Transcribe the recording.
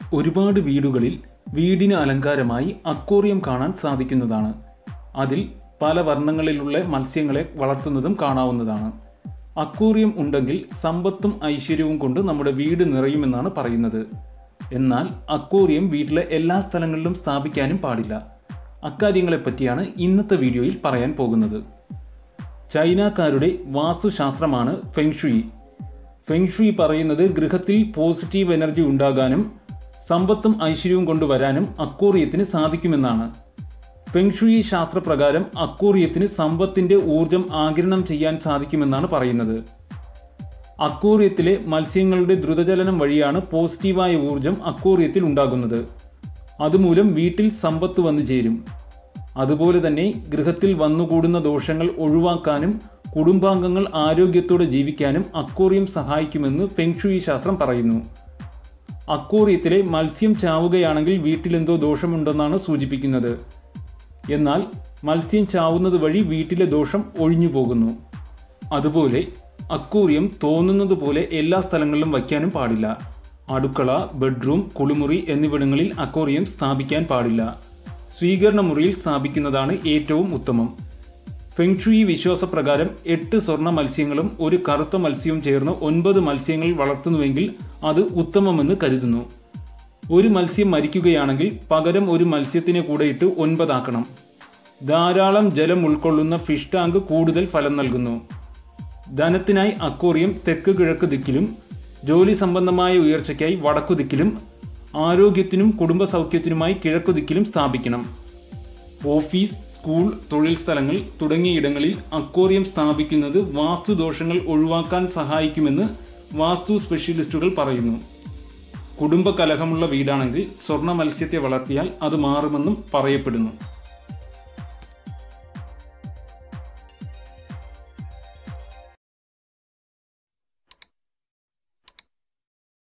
ഒരുപാട് വീടുകളിൽ വീടിന് അലങ്കാരമായി അക്വേറിയം കാണാൻ സാധിക്കുന്നതാണ്. അതിൽ പല വർണ്ണങ്ങളിലുള്ള മത്സ്യങ്ങളെ വളർത്തുന്നതും കാണാവുന്നതാണ്. അക്വേറിയം ഉണ്ടെങ്കിൽ സമ്പത്തും ഐശ്വര്യവും കൊണ്ട് നമ്മുടെ വീട് നിറയുമെന്നാണ് പറയുന്നത്. എന്നാൽ അക്വേറിയം വീട്ടിലെ എല്ലാ സ്ഥലങ്ങളിലും സ്ഥാപിക്കാനും പാടില്ല. അക്കാര്യങ്ങളെപ്പറ്റിയാണ് ഇന്നത്തെ വീഡിയോയിൽ പറയാൻ പോകുന്നത്. ചൈനക്കാരുടെ വാസ്തുശാസ്ത്രമാണ് ഫെങ്ഷുയി. ഫെങ്ഷുയി പറയുന്നത് ഗൃഹത്തിൽ പോസിറ്റീവ് എനർജി ഉണ്ടാകാനും സമ്പത്തും ഐശ്വര്യവും കൊണ്ടുവരാനും അക്വേറിയത്തിന് സാധിക്കുമെന്നാണ്. ഫെങ്ഷുയി ശാസ്ത്രപ്രകാരം അക്വേറിയത്തിന് സമ്പത്തിൻ്റെ ഊർജം ആഗിരണം ചെയ്യാൻ സാധിക്കുമെന്നാണ് പറയുന്നത്. അക്വേറിയത്തിലെ മത്സ്യങ്ങളുടെ ദ്രുതചലനം വഴിയാണ് പോസിറ്റീവായ ഊർജം അക്വേറിയത്തിൽ ഉണ്ടാകുന്നത്. അതുമൂലം വീട്ടിൽ സമ്പത്ത് വന്നു ചേരും. അതുപോലെ തന്നെ ഗൃഹത്തിൽ വന്നുകൂടുന്ന ദോഷങ്ങൾ ഒഴിവാക്കാനും കുടുംബാംഗങ്ങൾ ആരോഗ്യത്തോടെ ജീവിക്കാനും അക്വേറിയം സഹായിക്കുമെന്ന് ഫെങ്ഷുയി ശാസ്ത്രം പറയുന്നു. അക്വേറിയത്തിലെ മത്സ്യം ചാവുകയാണെങ്കിൽ വീട്ടിലെന്തോ ദോഷമുണ്ടെന്നാണ് സൂചിപ്പിക്കുന്നത്. എന്നാൽ മത്സ്യം ചാവുന്നത് വഴി വീട്ടിലെ ദോഷം ഒഴിഞ്ഞു പോകുന്നു. അതുപോലെ അക്വേറിയം തോന്നുന്നത് പോലെ എല്ലാ സ്ഥലങ്ങളിലും വയ്ക്കാനും പാടില്ല. അടുക്കള, ബെഡ്റൂം, കുളിമുറി എന്നിവിടങ്ങളിൽ അക്വേറിയം സ്ഥാപിക്കാൻ പാടില്ല. സ്വീകരണ മുറിയിൽ സ്ഥാപിക്കുന്നതാണ് ഏറ്റവും ഉത്തമം. ഫെങ്ഷുയി വിശ്വാസപ്രകാരം 8 സ്വർണ്ണ മത്സ്യങ്ങളും ഒരു കറുത്ത മത്സ്യവും ചേർന്ന് 9 മത്സ്യങ്ങൾ വളർത്തുന്നുവെങ്കിൽ അത് ഉത്തമമെന്ന് കരുതുന്നു. ഒരു മത്സ്യം മരിക്കുകയാണെങ്കിൽ പകരം ഒരു മത്സ്യത്തിനെ കൂടെ ഇട്ട് 9 ആക്കണം. ധാരാളം ജലം ഉൾക്കൊള്ളുന്ന ഫിഷ് ടാങ്ക് കൂടുതൽ ഫലം നൽകുന്നു. ധനത്തിനായി അക്വേറിയം തെക്ക് കിഴക്ക് ദിക്കിലും, ജോലി സംബന്ധമായ ഉയർച്ചയ്ക്കായി വടക്കു ദിക്കിലും, ആരോഗ്യത്തിനും കുടുംബ സൗഖ്യത്തിനുമായി കിഴക്കു ദിക്കിലും സ്ഥാപിക്കണം. ഓഫീസ്, സ്കൂൾ, തൊഴിൽ സ്ഥലങ്ങൾ തുടങ്ങിയ ഇടങ്ങളിൽ അക്വേറിയം സ്ഥാപിക്കുന്നത് വാസ്തുദോഷങ്ങൾ ഒഴിവാക്കാൻ സഹായിക്കുമെന്ന് വാസ്തു സ്പെഷ്യലിസ്റ്റുകൾ പറയുന്നു. കുടുംബ കലഹമുള്ള വീടാണെങ്കിൽ സ്വർണ്ണ മത്സ്യത്തെ വളർത്തിയാൽ അത് മാറുമെന്നും പറയപ്പെടുന്നു.